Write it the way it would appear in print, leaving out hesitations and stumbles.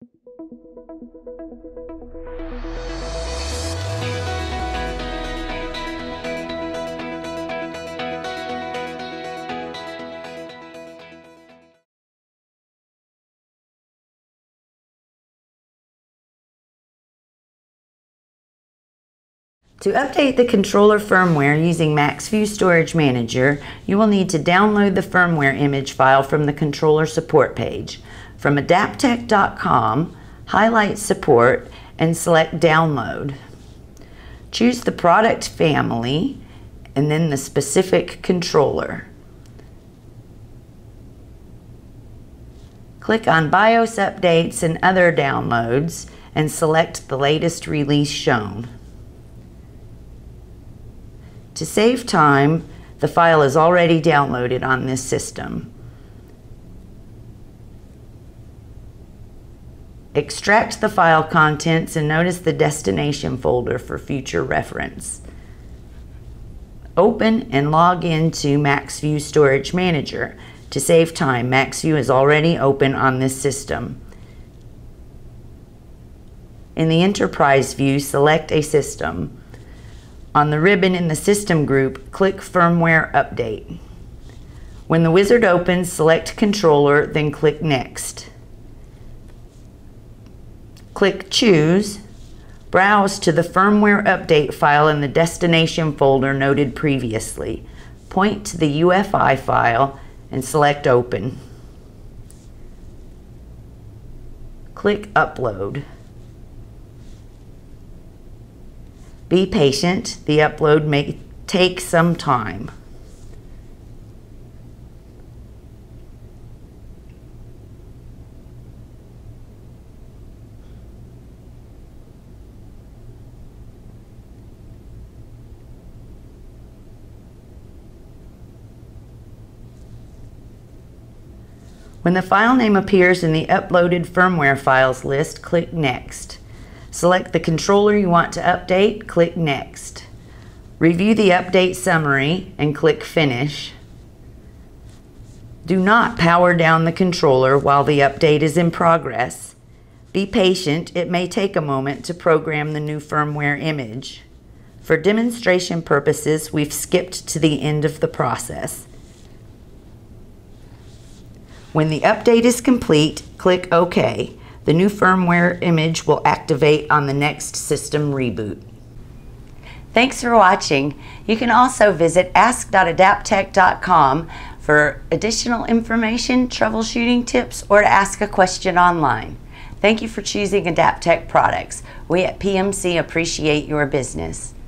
To update the controller firmware using MaxView Storage Manager, you will need to download the firmware image file from the controller support page. From adaptec.com, highlight Support and select Download. Choose the product family and then the specific controller. Click on BIOS Updates and Other Downloads and select the latest release shown. To save time, the file is already downloaded on this system. Extract the file contents and notice the destination folder for future reference. Open and log into MaxView Storage Manager. To save time, MaxView is already open on this system. In the Enterprise view, select a system. On the ribbon in the System group, click Firmware Update. When the wizard opens, select Controller, then click Next. Click Choose. Browse to the Firmware Update file in the destination folder noted previously. Point to the UFI file and select Open. Click Upload. Be patient, the upload may take some time. When the file name appears in the Uploaded Firmware Files list, click Next. Select the controller you want to update, click Next. Review the update summary and click Finish. Do not power down the controller while the update is in progress. Be patient, it may take a moment to program the new firmware image. For demonstration purposes, we've skipped to the end of the process. When the update is complete, click OK. The new firmware image will activate on the next system reboot. Thanks for watching. You can also visit ask.adaptec.com for additional information, troubleshooting tips, or to ask a question online. Thank you for choosing Adaptec products. We at PMC appreciate your business.